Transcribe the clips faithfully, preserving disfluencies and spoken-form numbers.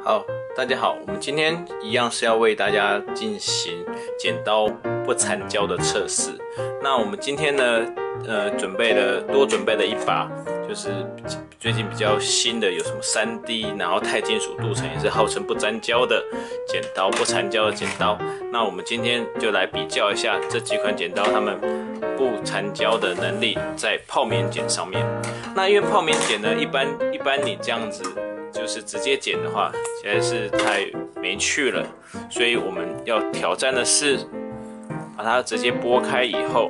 好，大家好，我们今天一样是要为大家进行剪刀不残胶的测试。那我们今天呢，呃，准备了多准备了一把，就是最近比较新的，有什么 三 D， 然后钛金属镀层，也是号称不粘胶的剪刀，不残胶的剪刀。那我们今天就来比较一下这几款剪刀它们不残胶的能力在泡棉剪上面。那因为泡棉剪呢，一般一般你这样子。就是直接剪的话，实在是太没趣了，所以我们要挑战的是把它直接剥开以后，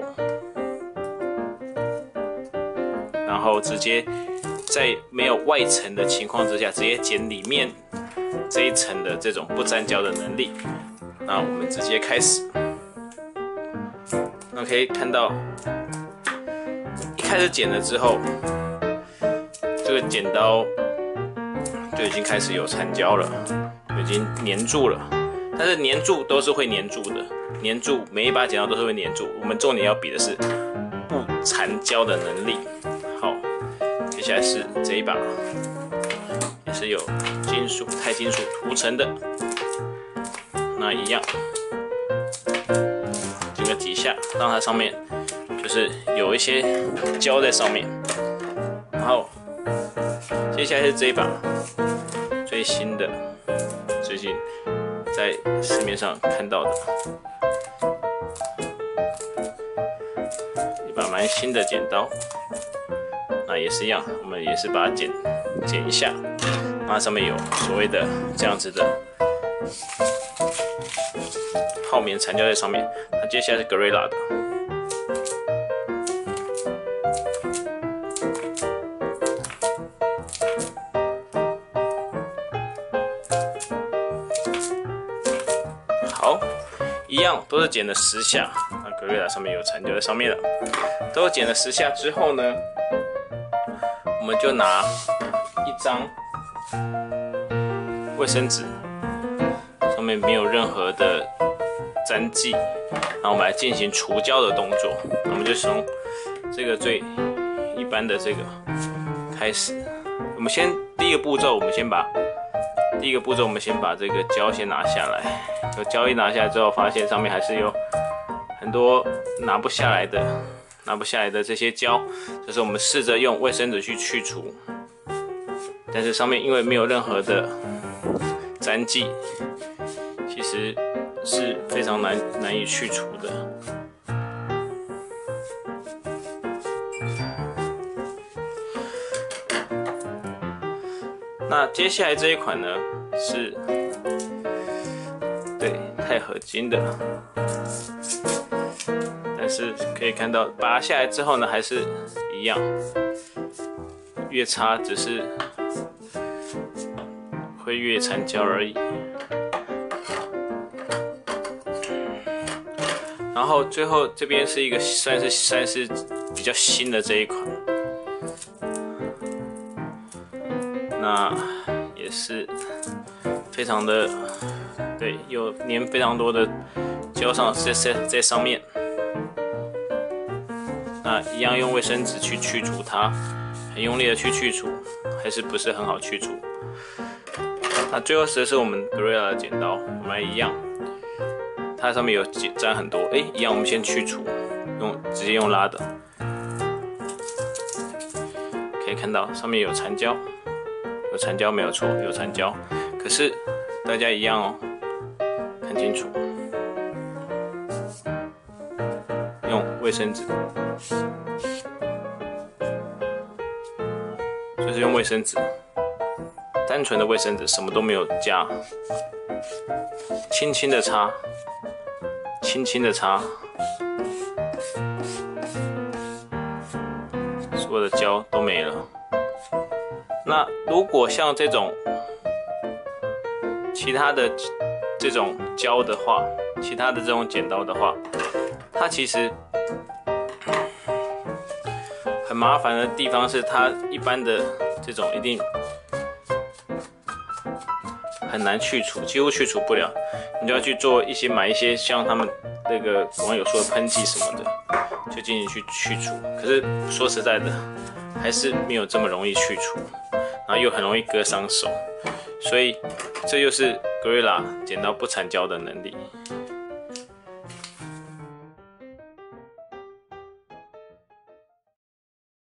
然后直接在没有外层的情况之下，直接剪里面这一层的这种不粘胶的能力。那我们直接开始。那可以看到，一开始剪了之后，这个剪刀就已经开始有残胶了，就已经粘住了。但是粘住都是会粘住的，粘住每一把剪刀都是会粘住。我们重点要比的是不残胶的能力。好，接下来是这一把，也是有金属钛金属涂层的。那一样，整个几下，让它上面就是有一些胶在上面。然后接下来是这一把。最新的，最近在市面上看到的一把蛮新的剪刀，那也是一样，我们也是把它剪剪一下，那上面有所谓的这样子的泡棉残胶在上面。那接下来是 Gorilla 的。好，一样都是剪了十下，那格瑞拉上面有残胶在上面了。都剪了十下之后呢，我们就拿一张卫生纸，上面没有任何的粘剂，然后我们来进行除胶的动作。那我们就从这个最一般的这个开始。我们先第一个步骤，我们先把第一个步骤，我们先把这个胶先拿下来。有胶一拿下来之后，发现上面还是有很多拿不下来的、拿不下来的这些胶，就是我们试着用卫生纸去去除，但是上面因为没有任何的粘剂，其实是非常难难以去除的。那接下来这一款呢是。对，钛合金的，但是可以看到拔下来之后呢，还是一样，越擦只是会越残胶而已。然后最后这边是一个算是算是比较新的这一款，那也是非常的。对，有粘非常多的胶上在在在上面，那一样用卫生纸去去除它，很用力的去去除，还是不是很好去除。那最后这是我们 Gorilla 的剪刀，我们一样，它上面有粘很多，哎，一样我们先去除，用直接用拉的，可以看到上面有残胶，有残胶没有错，有残胶，可是大家一样哦。看清楚，用卫生纸，就是用卫生纸，单纯的卫生纸，什么都没有加，轻轻的擦，轻轻的擦，所有的胶都没了。那如果像这种其他的。这种胶的话，其他的这种剪刀的话，它其实很麻烦的地方是，它一般的这种一定很难去除，几乎去除不了。你就要去做一些买一些像他们那个网友说的喷剂什么的，就进行去去除。可是说实在的，还是没有这么容易去除，然后又很容易割伤手。 所以这就是 Gorilla 剪刀不缠胶的能力。